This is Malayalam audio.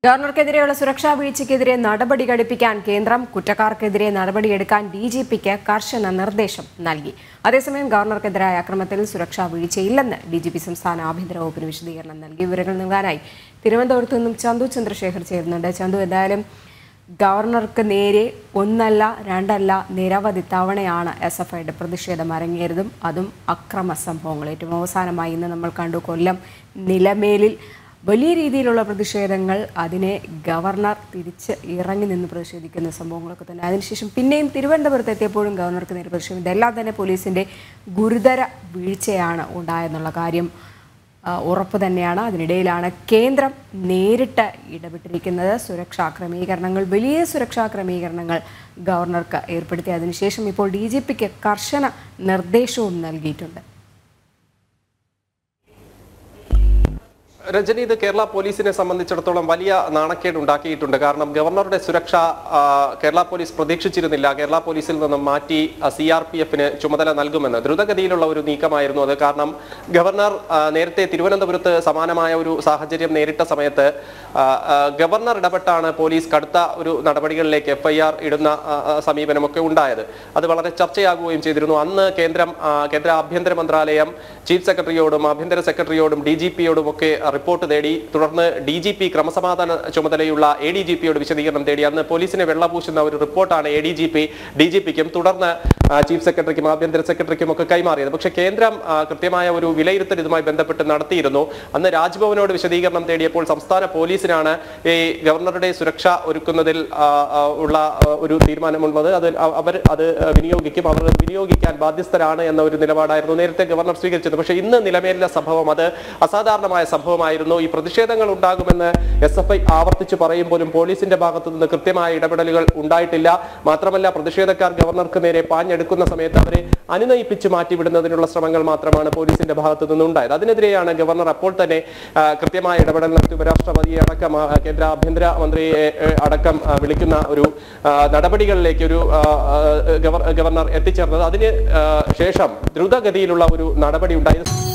ഗവർണർക്കെതിരെയുള്ള സുരക്ഷാ വീഴ്ചയ്ക്കെതിരെ നടപടി ഘടിപ്പിക്കാൻ കേന്ദ്രം കുറ്റക്കാർക്കെതിരെ നടപടിയെടുക്കാൻ ഡിജിപിക്ക് കർശന നിർദ്ദേശം നൽകി. അതേസമയം ഗവർണർക്കെതിരായ അക്രമത്തിൽ സുരക്ഷാ വീഴ്ചയില്ലെന്ന് ഡിജിപി സംസ്ഥാന ആഭ്യന്തര വകുപ്പിന് വിശദീകരണം നൽകി. വിവരങ്ങൾ നൽകാനായി തിരുവനന്തപുരത്ത് നിന്നും ചന്തു ചന്ദ്രശേഖർ ചേരുന്നുണ്ട്. ചന്തു, എന്തായാലും ഗവർണർക്ക് നേരെ ഒന്നല്ല രണ്ടല്ല നിരവധി തവണയാണ് SFIയുടെ പ്രതിഷേധം അരങ്ങേറിയതും അതും അക്രമ സംഭവങ്ങൾ. ഏറ്റവും അവസാനമായി ഇന്ന് നമ്മൾ കണ്ടു കൊല്ലം നിലമേലിൽ വലിയ രീതിയിലുള്ള പ്രതിഷേധങ്ങൾ, അതിനെ ഗവർണർ തിരിച്ച് ഇറങ്ങി നിന്ന് പ്രതിഷേധിക്കുന്ന സംഭവങ്ങളൊക്കെ തന്നെ. അതിനുശേഷം പിന്നെയും തിരുവനന്തപുരത്ത് എത്തിയപ്പോഴും ഗവർണർക്ക് നേരെ പ്രതിഷേധം. ഇതെല്ലാം തന്നെ പോലീസിൻ്റെ ഗുരുതര വീഴ്ചയാണ് ഉണ്ടായെന്നുള്ള കാര്യം ഉറപ്പ് തന്നെയാണ്. അതിനിടയിലാണ് കേന്ദ്രം നേരിട്ട് ഇടപെട്ടിരിക്കുന്നത്. സുരക്ഷാ ക്രമീകരണങ്ങൾ, വലിയ സുരക്ഷാ ക്രമീകരണങ്ങൾ ഗവർണർക്ക് ഏർപ്പെടുത്തി. അതിനുശേഷം ഇപ്പോൾ DGPക്ക് കർശന നിർദ്ദേശവും നൽകിയിട്ടുണ്ട്. രജനി, ഇത് കേരള പോലീസിനെ സംബന്ധിച്ചിടത്തോളം വലിയ നാണക്കേട് ഉണ്ടാക്കിയിട്ടുണ്ട്. കാരണം ഗവർണറുടെ സുരക്ഷ കേരള പോലീസ് പ്രതീക്ഷിച്ചിരുന്നില്ല. കേരള പോലീസിൽ നിന്നും മാറ്റി CRPFന് ചുമതല നൽകുമെന്ന് ദ്രുതഗതിയിലുള്ള ഒരു നീക്കമായിരുന്നു അത്. കാരണം ഗവർണർ നേരത്തെ തിരുവനന്തപുരത്ത് സമാനമായ ഒരു സാഹചര്യം നേരിട്ട സമയത്ത് ഗവർണർ ഇടപെട്ടാണ് പോലീസ് കടുത്ത ഒരു നടപടികളിലേക്ക് FIR ഇടുന്ന സമീപനമൊക്കെ ഉണ്ടായത്. അത് വളരെ ചർച്ചയാകുകയും ചെയ്തിരുന്നു. അന്ന് കേന്ദ്ര ആഭ്യന്തര മന്ത്രാലയം ചീഫ് സെക്രട്ടറിയോടും ആഭ്യന്തര സെക്രട്ടറിയോടും DGPയോടും ഒക്കെ റിപ്പോർട്ട് തേടി. തുടർന്ന് DGP ക്രമസമാധാന ചുമതലയുള്ള ADGPയോട് വിശദീകരണം തേടി. അന്ന് പോലീസിനെ വെള്ളപൂശുന്ന ഒരു റിപ്പോർട്ടാണ് ADGP DGPക്കും തുടർന്ന് ചീഫ് സെക്രട്ടറിക്കും ആഭ്യന്തര സെക്രട്ടറിക്കും ഒക്കെ കൈമാറിയത്. പക്ഷേ കേന്ദ്രം കൃത്യമായ ഒരു വിലയിരുത്തൽ ഇതുമായി ബന്ധപ്പെട്ട് നടത്തിയിരുന്നു. അന്ന് രാജ്ഭവനോട് വിശദീകരണം തേടിയപ്പോൾ സംസ്ഥാന പോലീസിനാണ് ഈ ഗവർണറുടെ സുരക്ഷ ഒരുക്കുന്നതിൽ ഉള്ള ഒരു തീരുമാനമുള്ളത്. അവർ വിനിയോഗിക്കാൻ ബാധ്യസ്ഥരാണ് എന്ന ഒരു നിലപാടായിരുന്നു നേരത്തെ ഗവർണർ സ്വീകരിച്ചത്. പക്ഷേ ഇന്ന് നിലമേലിലെ സംഭവം അത് അസാധാരണമായ സംഭവമായിരുന്നു. ഈ പ്രതിഷേധങ്ങൾ ഉണ്ടാകുമെന്ന് SFI ആവർത്തിച്ച് പറയുമ്പോഴും പോലീസിന്റെ ഭാഗത്തു നിന്ന് കൃത്യമായ ഇടപെടലുകൾ ഉണ്ടായിട്ടില്ല. മാത്രമല്ല, പ്രതിഷേധക്കാർ ഗവർണർക്ക് നേരെ പാഞ്ഞെടുക്കുന്ന സമയത്ത് അവരെ അനുനയിപ്പിച്ച് മാറ്റിവിടുന്നതിനുള്ള ശ്രമങ്ങൾ മാത്രമാണ് പോലീസിന്റെ ഭാഗത്തു നിന്നുണ്ടായത്. അതിനെതിരെയാണ് ഗവർണർ അപ്പോൾ തന്നെ കൃത്യമായ ഇടപെടൽ നടത്തി ഉപരാഷ്ട്രപതിയെ അടക്കം കേന്ദ്ര ആഭ്യന്തര മന്ത്രിയെ അടക്കം വിളിക്കുന്ന ഒരു നടപടികളിലേക്ക് ഒരു ഗവർണർ എത്തിച്ചേർന്നത്. അതിന് ശേഷം ദ്രുതഗതിയിലുള്ള ഒരു നടപടി ഉണ്ടായത്.